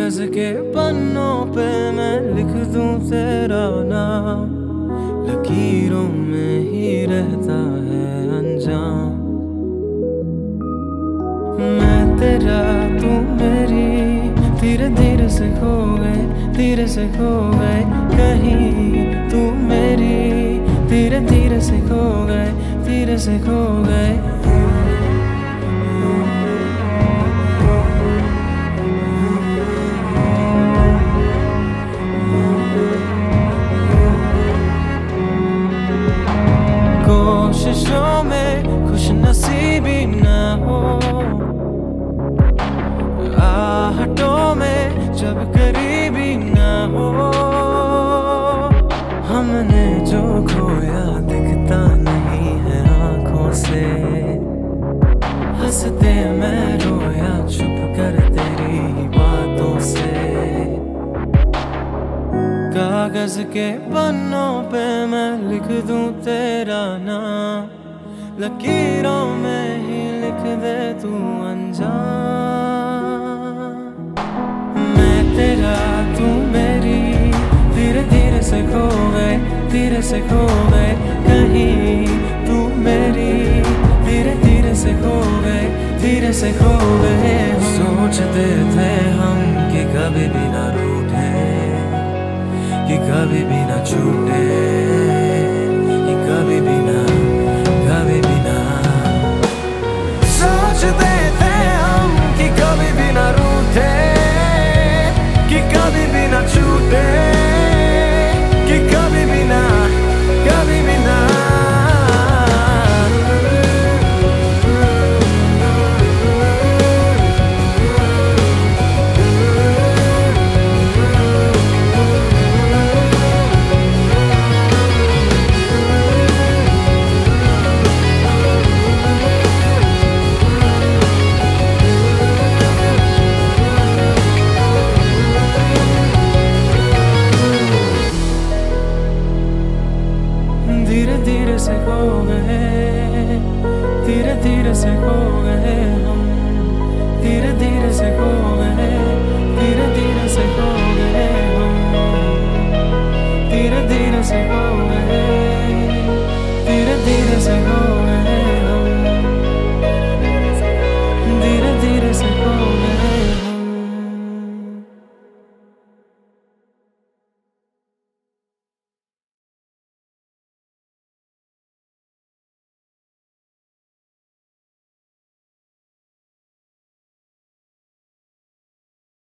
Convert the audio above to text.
कागज के पन्नों पे मैं लिख दूं तेरा नाम, लकीरों में ही रहता है अंजाम। मैं तेरा तू मेरी, धीरे धीरे से खो गए, धीरे से खो गए कहीं। तू मेरी, धीरे धीरे से खो गए, धीरे से खो गए। कोशिशों में खुश नसीबी न हो, आहटों में जब करीबी न हो। हमने जो खोया दिखता नहीं है आंखों से, हंसते मैं रोया चुप कर तेरी बातों से। कागज के पन्नों पे मैं लिख दूं तेरा नाम, लकीरों में ही लिख दे तू अंजाम। मैं तेरा तू मेरी, धीरे धीरे से खो गए, धीरे से खो गए कहीं। तू मेरी, धीरे धीरे से खो गए, धीरे से खो गए। सोचते थे हम कि कभी भी ना रूठे, कि कभी भी ना छूटे, कि कभी भी ना, कभी भी ना। सोचते थे हम कि कभी भी ना रूठे, कि कभी भी ना छूटे, कि कभी भी ना, कभी भी ना। धीरे धीरे से खो गए, धीरे धीरे से खो गए हम, धीरे धीरे से खो